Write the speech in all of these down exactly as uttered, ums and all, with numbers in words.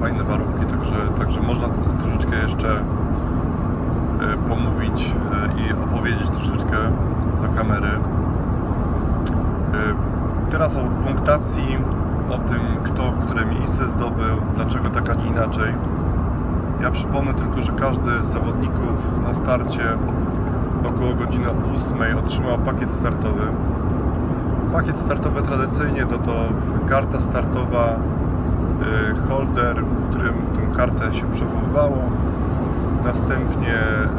fajne warunki, także, także można troszeczkę jeszcze pomówić i opowiedzieć troszeczkę do kamery. Teraz o punktacji, o tym, kto które miejsce zdobył, dlaczego tak, a nie inaczej. Ja przypomnę tylko, że każdy z zawodników na starcie około godziny ósmej otrzymał pakiet startowy. Pakiet startowy tradycyjnie to to karta startowa, holder, w którym tą kartę się przechowywało. Następnie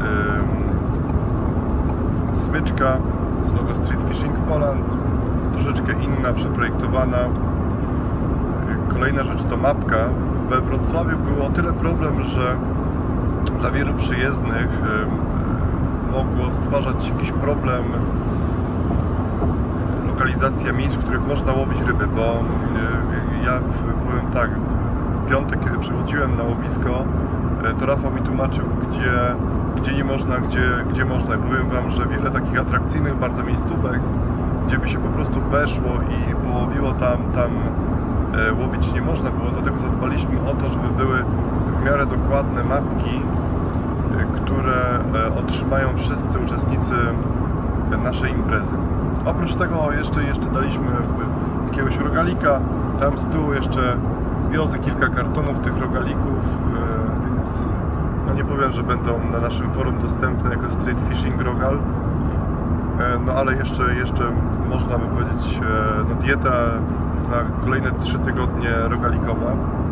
yy, smyczka z logo Street Fishing Poland, troszeczkę inna, przeprojektowana. Kolejna rzecz to mapka. We Wrocławiu był o tyle problem, że dla wielu przyjezdnych yy, mogło stwarzać jakiś problem lokalizacja miejsc, w których można łowić ryby, bo yy, ja powiem tak, w piątek, kiedy przychodziłem na łowisko, to Rafał mi tłumaczył, gdzie, gdzie nie można, gdzie, gdzie można. I powiem Wam, że wiele takich atrakcyjnych bardzo miejscówek, gdzie by się po prostu weszło i połowiło tam, tam e, łowić nie można było. Dlatego zadbaliśmy o to, żeby były w miarę dokładne mapki, e, które e, otrzymają wszyscy uczestnicy naszej imprezy. Oprócz tego jeszcze, jeszcze daliśmy jakiegoś rogalika, tam z tyłu jeszcze wiozę kilka kartonów tych rogalików, e, więc no nie powiem, że będą na naszym forum dostępne jako Street Fishing Rogal, e, no ale jeszcze, jeszcze można by powiedzieć e, no dieta na kolejne trzy tygodnie rogalikowa.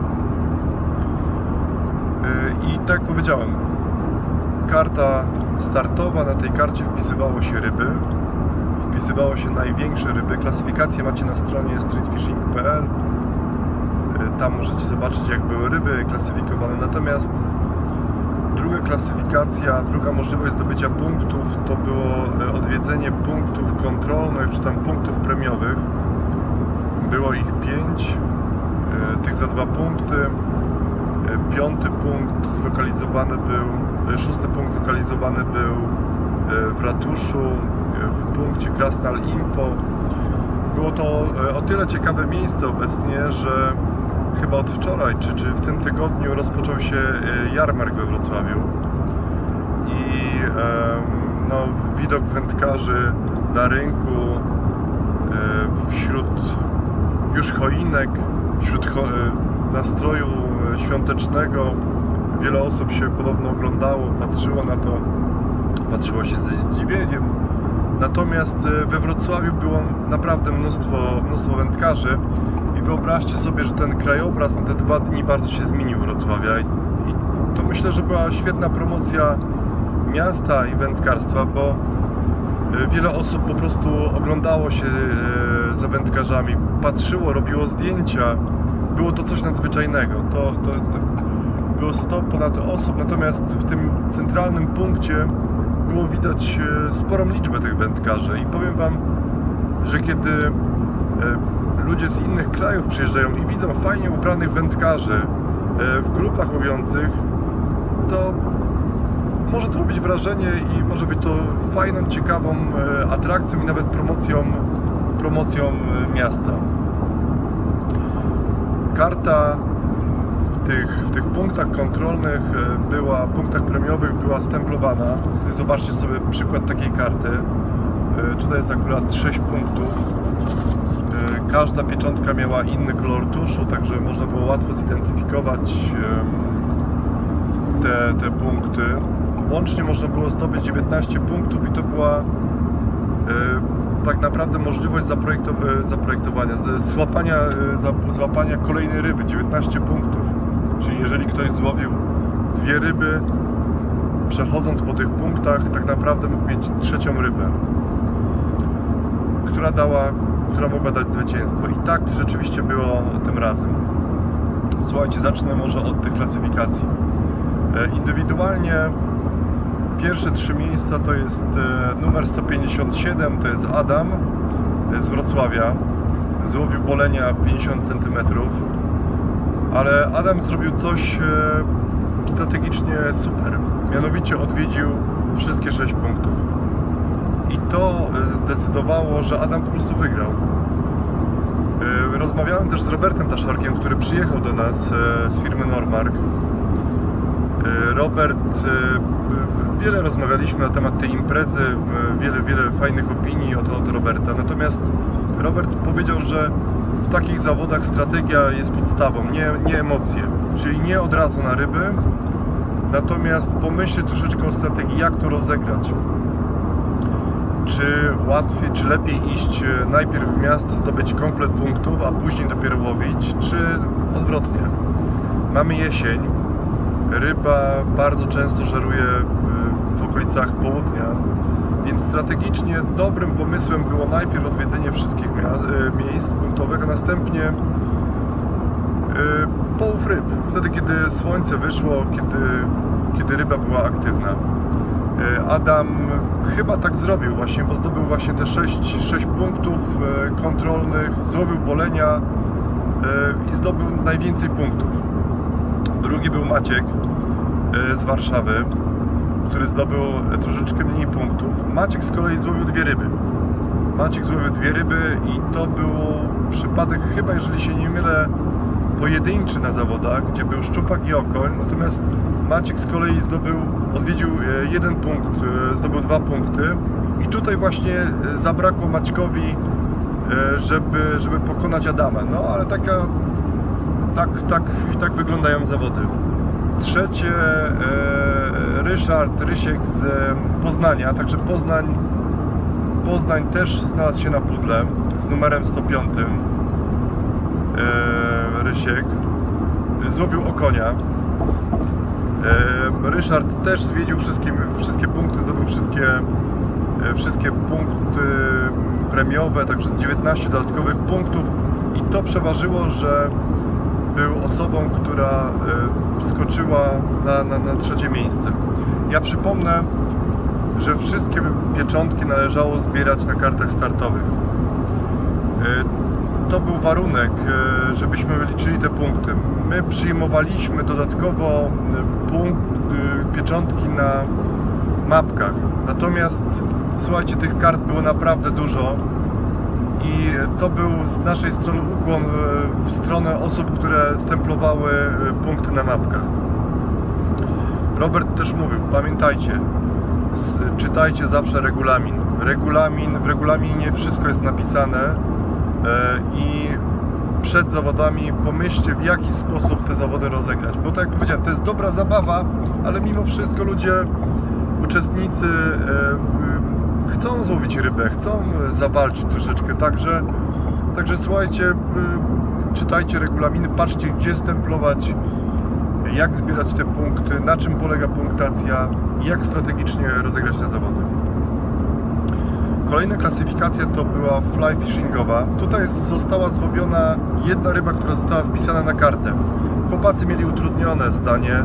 E, I tak jak powiedziałem, karta startowa, na tej karcie wpisywało się ryby, wpisywało się największe ryby. Klasyfikację macie na stronie street fishing kropka p l. Tam możecie zobaczyć, jak były ryby klasyfikowane. Natomiast druga klasyfikacja, druga możliwość zdobycia punktów to było odwiedzenie punktów kontrolnych, czy tam punktów premiowych. Było ich pięć, tych za dwa punkty. Piąty punkt zlokalizowany był, szósty punkt zlokalizowany był w ratuszu, w punkcie Krasnal Info. Było to o tyle ciekawe miejsce obecnie, że chyba od wczoraj, czy, czy w tym tygodniu rozpoczął się jarmark we Wrocławiu i no, widok wędkarzy na rynku, wśród już choinek, wśród cho nastroju świątecznego, wiele osób się podobno oglądało, patrzyło na to, patrzyło się z zdziwieniem. Natomiast we Wrocławiu było naprawdę mnóstwo, mnóstwo wędkarzy i wyobraźcie sobie, że ten krajobraz na te dwa dni bardzo się zmienił Wrocławia i to myślę, że była świetna promocja miasta i wędkarstwa, bo wiele osób po prostu oglądało się za wędkarzami, patrzyło, robiło zdjęcia. Było to coś nadzwyczajnego. To, to, to było sto ponad osób, natomiast w tym centralnym punkcie było widać sporą liczbę tych wędkarzy i powiem Wam, że kiedy ludzie z innych krajów przyjeżdżają i widzą fajnie ubranych wędkarzy w grupach łowiących, to może to robić wrażenie i może być to fajną, ciekawą atrakcją i nawet promocją, promocją miasta. Karta w tych, w tych punktach kontrolnych była, punktach premiowych była stemplowana. Zobaczcie sobie przykład takiej karty. Tutaj jest akurat sześć punktów. Każda pieczątka miała inny kolor tuszu, także można było łatwo zidentyfikować te, te punkty. Łącznie można było zdobyć dziewiętnaście punktów i to była tak naprawdę możliwość zaprojektowania, złapania, złapania kolejnej ryby, dziewiętnaście punktów. Czyli jeżeli ktoś złowił dwie ryby, przechodząc po tych punktach, tak naprawdę mógł mieć trzecią rybę, która dała, która mogła dać zwycięstwo. I tak rzeczywiście było tym razem. Słuchajcie, zacznę może od tych klasyfikacji. Indywidualnie pierwsze trzy miejsca to jest numer sto pięćdziesiąt siedem, to jest Adam z Wrocławia. Złowił bolenia pięćdziesiąt centymetrów, ale Adam zrobił coś strategicznie super. Mianowicie odwiedził wszystkie sześć punktów. I to zdecydowało, że Adam po prostu wygrał. Rozmawiałem też z Robertem Taszorkiem, który przyjechał do nas z firmy Normark. Robert, wiele rozmawialiśmy na temat tej imprezy, wiele, wiele fajnych opinii od, od Roberta. Natomiast Robert powiedział, że w takich zawodach strategia jest podstawą, nie, nie emocje. Czyli nie od razu na ryby, natomiast pomyśleć troszeczkę o strategii, jak to rozegrać. Czy łatwiej, czy lepiej iść najpierw w miasto, zdobyć komplet punktów, a później dopiero łowić, czy odwrotnie. Mamy jesień, ryba bardzo często żeruje w okolicach południa, więc strategicznie dobrym pomysłem było najpierw odwiedzenie wszystkich miejsc punktowych, a następnie połów ryb, wtedy kiedy słońce wyszło, kiedy, kiedy ryba była aktywna. Adam chyba tak zrobił właśnie, bo zdobył właśnie te sześć punktów kontrolnych, złowił bolenia i zdobył najwięcej punktów. Drugi był Maciek z Warszawy, który zdobył troszeczkę mniej punktów. Maciek z kolei złowił dwie ryby. Maciek złowił dwie ryby i to był przypadek chyba, jeżeli się nie mylę, pojedynczy na zawodach, gdzie był szczupak i okoń, natomiast Maciek z kolei zdobył, odwiedził jeden punkt, zdobył dwa punkty i tutaj właśnie zabrakło Maćkowi, żeby, żeby pokonać Adama. No ale taka, tak, tak, tak wyglądają zawody. Trzecie Ryszard Rysiek z Poznania, także Poznań, Poznań też znalazł się na pudle z numerem sto pięć. Rysiek złowił okonia. Ryszard też zwiedził wszystkie, wszystkie punkty, zdobył wszystkie, wszystkie punkty premiowe, także dziewiętnaście dodatkowych punktów i to przeważyło, że był osobą, która skoczyła na, na, na trzecie miejsce. Ja przypomnę, że wszystkie pieczątki należało zbierać na kartach startowych. To był warunek, żebyśmy liczyli te punkty. My przyjmowaliśmy dodatkowo punkt, pieczątki na mapkach. Natomiast słuchajcie, tych kart było naprawdę dużo i to był z naszej strony ukłon w stronę osób, które stemplowały punkty na mapkach. Robert też mówił, pamiętajcie, czytajcie zawsze regulamin. Regulamin, w regulaminie wszystko jest napisane i przed zawodami pomyślcie, w jaki sposób te zawody rozegrać, bo tak jak powiedziałem, to jest dobra zabawa, ale mimo wszystko ludzie, uczestnicy chcą złowić rybę, chcą zawalczyć troszeczkę, także, także słuchajcie, czytajcie regulaminy, patrzcie, gdzie stemplować, jak zbierać te punkty, na czym polega punktacja i jak strategicznie rozegrać te zawody. Kolejna klasyfikacja to była fly fishingowa. Tutaj została złowiona jedna ryba, która została wpisana na kartę. Chłopacy mieli utrudnione zadanie.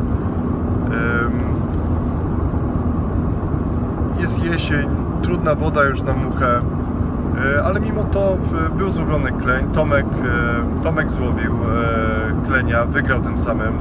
Jest jesień, trudna woda już na muchę, ale mimo to był złowiony kleń. Tomek, Tomek złowił klenia, wygrał tym samym.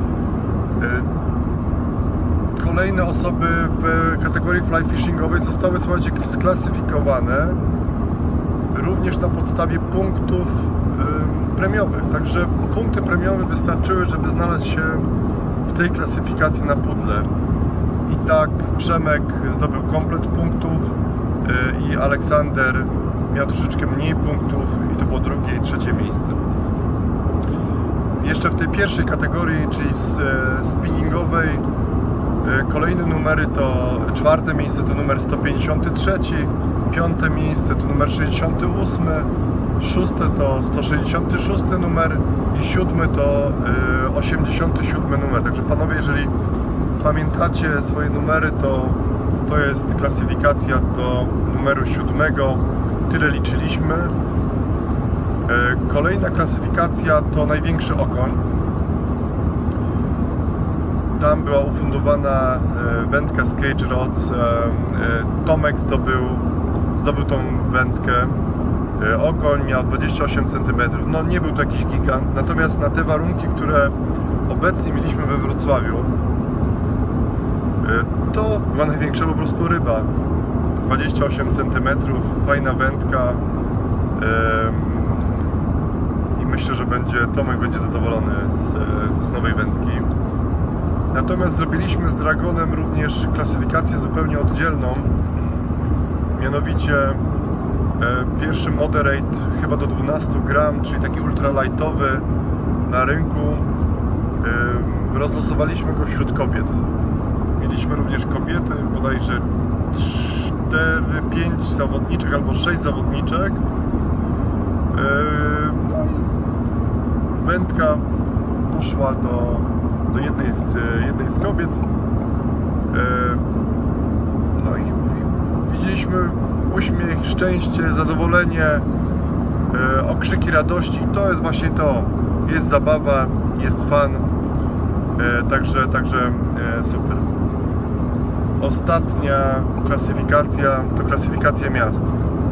Kolejne osoby w kategorii fly fishingowej zostały, słuchajcie, sklasyfikowane również na podstawie punktów premiowych. Także punkty premiowe wystarczyły, żeby znaleźć się w tej klasyfikacji na pudle. I tak Przemek zdobył komplet punktów i Aleksander miał troszeczkę mniej punktów i to było drugie i trzecie miejsce. Jeszcze w tej pierwszej kategorii, czyli spinningowej, kolejne numery to czwarte miejsce to numer sto pięćdziesiąty trzeci, piąte miejsce to numer sześćdziesiąty ósmy, szóste to sto sześćdziesiąty szósty numer i siódmy to osiemdziesiąty siódmy numer. Także panowie, jeżeli pamiętacie swoje numery, to to jest klasyfikacja do numeru siódmego. Tyle liczyliśmy. Kolejna klasyfikacja to największy okoń. Tam była ufundowana wędka z Cage Rods. Tomek zdobył, zdobył tą wędkę. Okoń miał dwadzieścia osiem centymetrów. No nie był to jakiś gigant, natomiast na te warunki, które obecnie mieliśmy we Wrocławiu, to była największa po prostu ryba. dwadzieścia osiem centymetrów, fajna wędka. myślę, że będzie, Tomek będzie zadowolony z, z nowej wędki. Natomiast zrobiliśmy z Dragonem również klasyfikację zupełnie oddzielną. Mianowicie e, pierwszy moderate chyba do dwunastu gram, czyli taki ultralightowy na rynku. E, rozlosowaliśmy go wśród kobiet. Mieliśmy również kobiety, bodajże cztery, pięć zawodniczek albo sześć zawodniczek. E, no i wędka poszła do, do jednej, z, jednej z kobiet. E, no i widzieliśmy uśmiech, szczęście, zadowolenie, e, okrzyki radości. I to jest właśnie to. Jest zabawa, jest fan. E, także także e, super. Ostatnia klasyfikacja to klasyfikacja miast.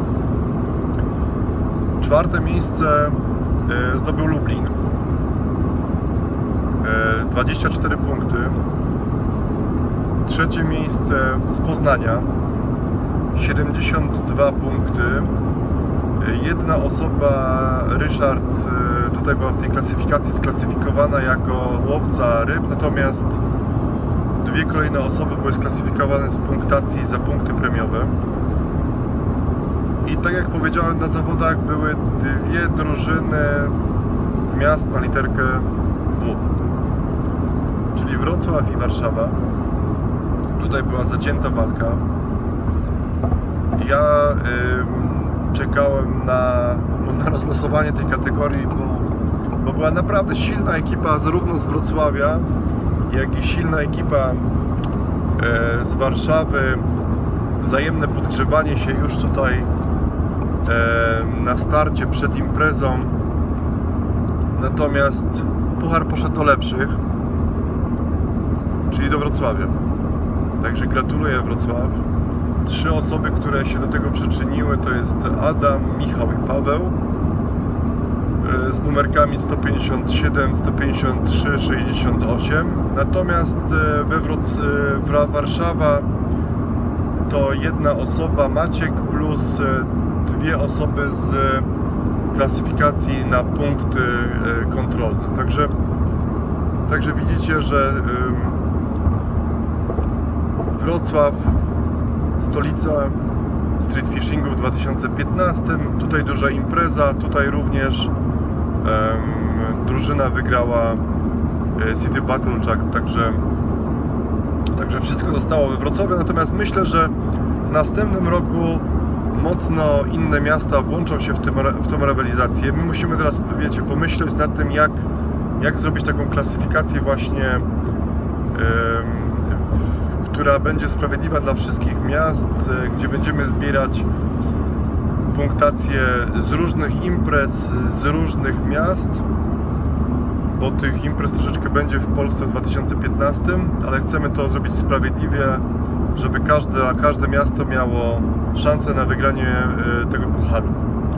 Czwarte miejsce e, zdobył Lublin. E, dwadzieścia cztery punkty. Trzecie miejsce z Poznania. siedemdziesiąt dwa punkty. Jedna osoba, Ryszard, tutaj była w tej klasyfikacji sklasyfikowana jako łowca ryb, natomiast dwie kolejne osoby były sklasyfikowane z punktacji za punkty premiowe. I tak jak powiedziałem, na zawodach były dwie drużyny z miast na literkę W, czyli Wrocław i Warszawa. Tutaj była zacięta walka. Ja y, czekałem na, na rozlosowanie tej kategorii, bo, bo była naprawdę silna ekipa zarówno z Wrocławia, jak i silna ekipa y, z Warszawy. Wzajemne podgrzewanie się już tutaj y, na starcie przed imprezą. Natomiast puchar poszedł do lepszych, czyli do Wrocławia. Także gratuluję, Wrocław. Trzy osoby, które się do tego przyczyniły, to jest Adam, Michał i Paweł z numerkami sto pięćdziesiąt siedem, sto pięćdziesiąt trzy, sześćdziesiąt osiem. Natomiast we Wroc... Warszawa to jedna osoba, Maciek, plus dwie osoby z klasyfikacji na punkty kontrolne. Także, także widzicie, że Wrocław, stolica street fishingu w dwa tysiące piętnastym. Tutaj duża impreza, tutaj również um, drużyna wygrała City Battle Jack, także, także wszystko zostało we Wrocławiu. Natomiast myślę, że w następnym roku mocno inne miasta włączą się w, tym, w tą rywalizację. My musimy teraz, wiecie, pomyśleć nad tym, jak, jak zrobić taką klasyfikację właśnie um, która będzie sprawiedliwa dla wszystkich miast, gdzie będziemy zbierać punktacje z różnych imprez, z różnych miast, bo tych imprez troszeczkę będzie w Polsce w dwa tysiące piętnastym, ale chcemy to zrobić sprawiedliwie, żeby każde, każde miasto miało szansę na wygranie tego pucharu.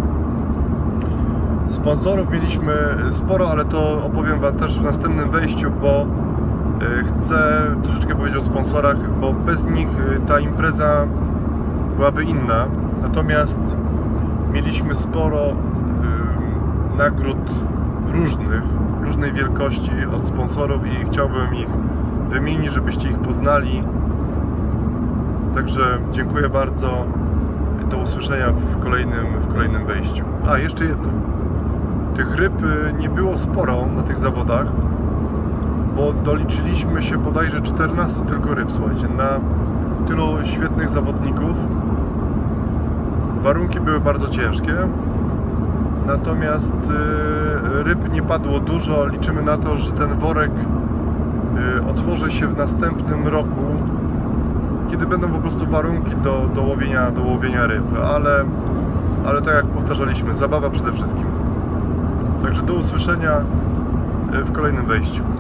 Sponsorów mieliśmy sporo, ale to opowiem Wam też w następnym wejściu, bo chcę troszeczkę powiedzieć o sponsorach, bo bez nich ta impreza byłaby inna. Natomiast mieliśmy sporo y, nagród różnych, różnej wielkości od sponsorów i chciałbym ich wymienić, żebyście ich poznali. Także dziękuję bardzo. Do usłyszenia w kolejnym, w kolejnym wejściu. A, jeszcze jedno. Tych ryb nie było sporo na tych zawodach, bo doliczyliśmy się bodajże czternastu tylko ryb, słuchajcie, na tylu świetnych zawodników. Warunki były bardzo ciężkie, natomiast y, ryb nie padło dużo. Liczymy na to, że ten worek y, otworzy się w następnym roku, kiedy będą po prostu warunki do, do, łowienia, do łowienia ryb, ale, ale tak jak powtarzaliśmy, zabawa przede wszystkim. Także do usłyszenia w kolejnym wejściu.